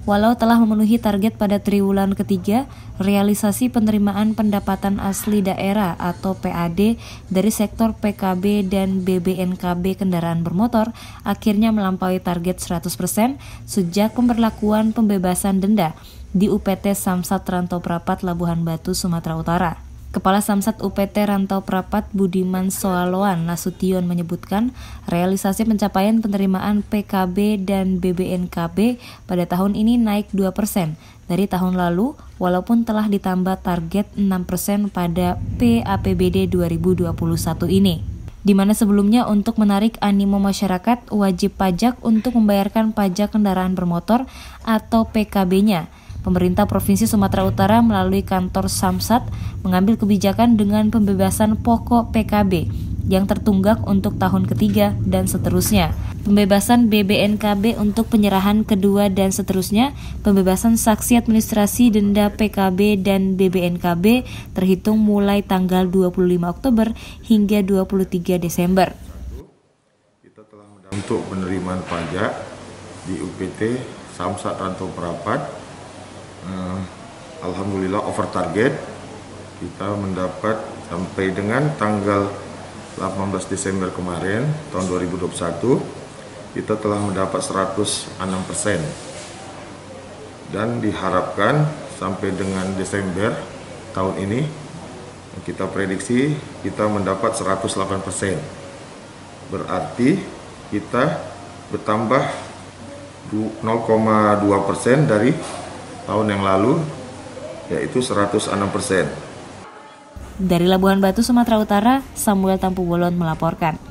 walau telah memenuhi target pada triwulan ketiga, realisasi penerimaan pendapatan asli daerah atau PAD dari sektor PKB dan BBNKB kendaraan bermotor akhirnya melampaui target 100% sejak pemberlakuan pembebasan denda di UPT Samsat Rantau Prapat Labuhan Batu, Sumatera Utara. Kepala Samsat UPT Rantau Prapat Budiman Soaloan Nasution menyebutkan realisasi pencapaian penerimaan PKB dan BBNKB pada tahun ini naik 2% dari tahun lalu walaupun telah ditambah target 6% pada PAPBD 2021 ini. Di mana sebelumnya untuk menarik animo masyarakat wajib pajak untuk membayarkan pajak kendaraan bermotor atau PKB-nya. Pemerintah Provinsi Sumatera Utara melalui kantor Samsat mengambil kebijakan dengan pembebasan pokok PKB yang tertunggak untuk tahun ketiga dan seterusnya. Pembebasan BBNKB untuk penyerahan kedua dan seterusnya. Pembebasan saksi administrasi denda PKB dan BBNKB terhitung mulai tanggal 25 Oktober hingga 23 Desember. Kita telah untuk penerimaan pajak di UPT Samsat Rantau Prapat. Alhamdulillah over target. Kita mendapat sampai dengan tanggal 18 Desember kemarin tahun 2021 kita telah mendapat 106% dan diharapkan sampai dengan Desember tahun ini kita prediksi kita mendapat 108%. Berarti kita bertambah 0,2% dari tahun yang lalu, yaitu 106%. Dari Labuhan Batu, Sumatera Utara, Samuel Tampu Bolon melaporkan.